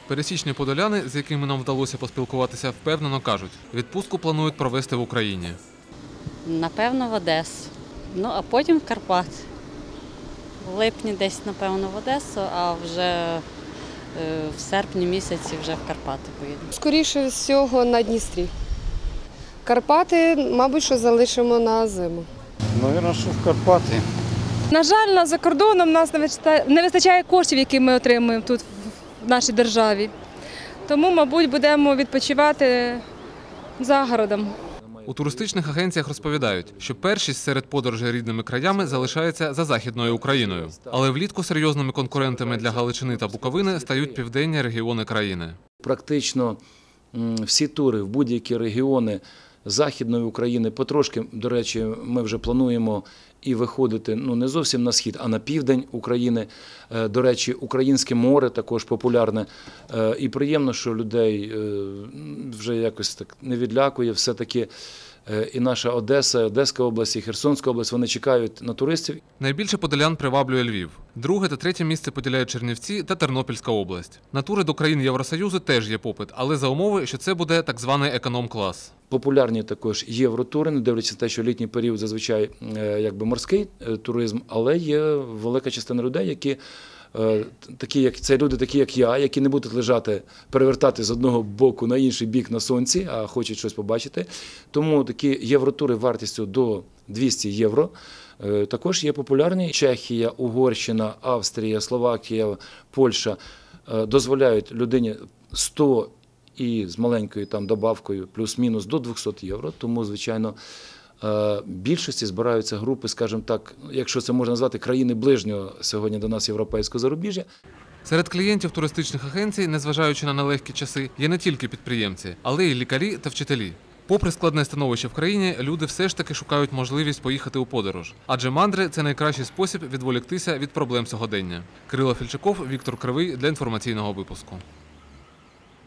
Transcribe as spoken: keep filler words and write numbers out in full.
Пересічні подоляни, з якими нам вдалося поспілкуватися, впевнено кажуть, відпустку планують провести в Україні. Напевно, в Одесу. Ну, а потім в Карпати. В липні десь, напевно, в Одесу, а вже в серпні місяці вже в Карпати поїду. Скоріше всього на Дністрі. Карпати, мабуть, що залишимо на зиму. Навірно, що в Карпати. На жаль, за кордоном нас не вистачає коштів, які ми отримуємо тут, в нашій державі. Тому, мабуть, будемо відпочивати за городом. У туристичних агенціях розповідають, що першість серед подорожей рідними краями залишається за Західною Україною. Але влітку серйозними конкурентами для Галичини та Буковини стають південні регіони країни. Практично всі тури в будь-які регіони Західної України потрошки, до речі, ми вже плануємо і виходити, ну не зовсім на схід, а на південь України. До речі, Українське море також популярне. І приємно, що людей вже якось так не відлякує, все-таки і наша Одеса, Одеська область, і Херсонська область, вони чекають на туристів. Найбільше подолян приваблює Львів. Друге та третє місце поділяють Чернівці та Тернопільська область. На тури до країн Євросоюзу теж є попит, але за умови, що це буде так званий економ-клас. Популярні також євротури, не дивлячись на те, що літній період зазвичай якби морський туризм, але є велика частина людей, які такі, як це люди, такі як я, які не будуть лежати, перевертати з одного боку на інший бік на сонці, а хочуть щось побачити. Тому такі євротури вартістю до двісті євро також є популярні. Чехія, Угорщина, Австрія, Словакія, Польща дозволяють людині сто і з маленькою там добавкою плюс-мінус до двохсот євро. Тому, звичайно, більшості збираються групи, скажімо так, якщо це можна назвати, країни ближнього сьогодні до нас європейського зарубіжжя. Серед клієнтів туристичних агенцій, незважаючи на нелегкі часи, є не тільки підприємці, але й лікарі та вчителі. Попри складне становище в країні, люди все ж таки шукають можливість поїхати у подорож. Адже мандри – це найкращий спосіб відволіктися від проблем сьогодення. Кирило Фільчаков, Віктор Кривий для інформаційного випуску.